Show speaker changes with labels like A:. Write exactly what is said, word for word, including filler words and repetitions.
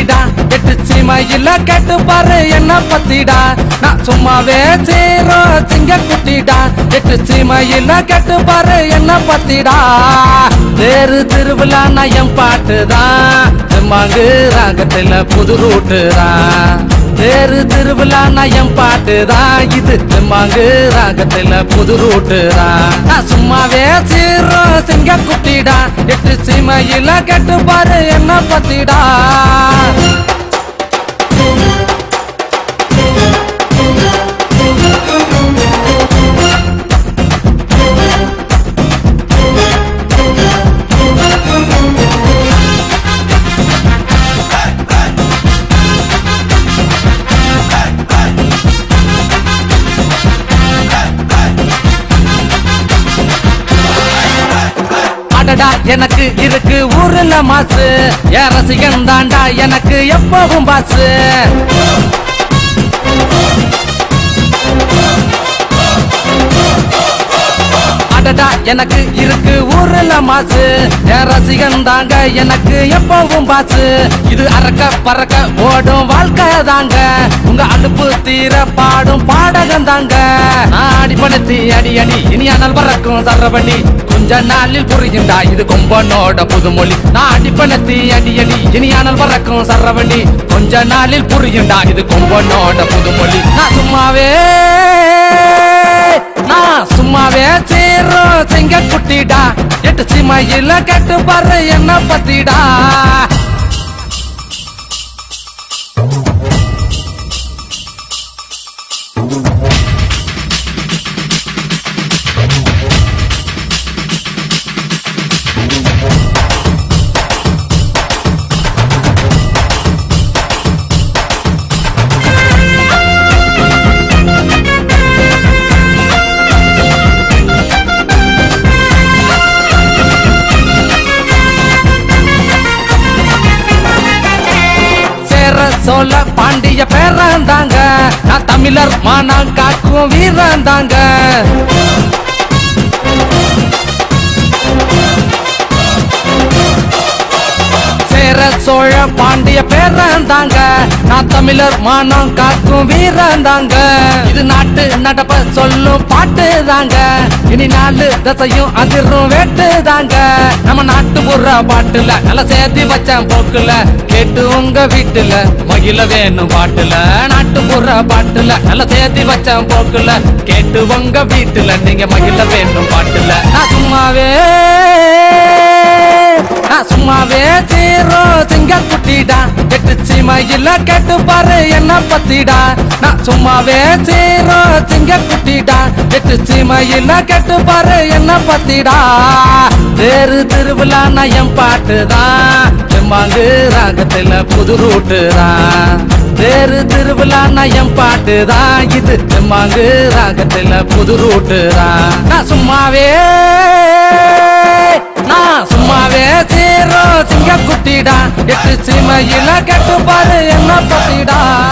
A: பத்திடா எட்டு சீமையில கேட்டு பாரு என்ன பத்திடா நான் சும்மாவே சீரோ சிங்க குட்டிடா எட்டு சீமையில கேட்டு பாரு என்ன பத்திடா தேரு திருவிழா நயம் பாட்டுதான் மாங்கு ராகத்துல புது ரூட்டுதான் தேரு திருவிழா நயம் பாட்டுதான் இது மாங்கு ராகத்துல புது ரூட்டுதான் நான் சும்மாவே சீரோ சிங்க குட்டிடா எட்டு சீமையில கேட்டு பாரு என்ன பத்திடா எனக்கு இருக்கு ஊருல மாசு என் ரசிகன் தாண்டா எனக்கு எப்பவும் பாசு அடடா எனக்கு இருக்கு ஊருல மாசு என் ரசிகன் தாங்க எனக்கு எப்பவும் பாசு இது அறக்க பறக்க ஓடும் வாழ்க்கை தாங்க உங்க அலுப்பு தீர பாடும் பாடகம் தாங்க அடிப்படத்தி அடி அடி இனியானால் பறக்கும் சரவடி கொஞ்ச நாளில் புரியுண்டா இது கொம்பனோட புதுமொழி நான் அடிப்படத்தி அடி அடி இனியானால் பறக்கும் சரவடி கொஞ்ச நாளில் புரியுண்டா இது கொம்பனோட புதுமொழி நான் சும்மாவே நான் சும்மாவே சீரோ சிங்க குட்டிடா எட்டு சீமையில கேட்டு பாரு என்ன பத்திடா சோழ பாண்டிய பேரந்தாங்க நான் தமிழர் மானம் காக்கும் வீரந்தாங்க சோழ பாண்டிய பேரந்தாங்க நான் தமிழர் மானம் காக்கும் வீரந்தாங்க இது நாட்டு நடப்ப சொல்லும் பாட்டு தாங்க இனி நாலு தசையும் அதிரும் வேட்டு தாங்க நம்ம நாட்டு புற பாட்டுல நல்ல சேர்த்து வச்சேன் போக்குல கேட்டு உங்க வீட்டுல மகிழ வேணும் பாட்டுல நாட்டு புற பாட்டுல நல்ல சேர்த்து வச்சேன் போக்குல கேட்டு உங்க வீட்டுல நீங்க மகிழ வேணும் பாட்டுல நான் சும்மாவே நான் சும்மாவே சீரோ சிங்க குட்டிடா எட்டு சீமையில கேட்டு பாரு என்ன பத்திடா நான் சும்மாவே சீரோ சிங்க குட்டிடா எட்டு சீமையில கேட்டு பாரு என்ன பத்திடா தேரு திருவிழா நயம் பாட்டுதான் மாங்கு ராகத்துல புது ரூட்டுதான் தேரு திருவிழா நயம் பாட்டுதான் இது மாங்கு ராகத்துல புது ரூட்டுதான் நான் சும்மாவே நான் சும்மாவே சீரோ சிங்க குட்டிடா எட்டு சீமையில கேட்டு பாரு என்ன பத்திடா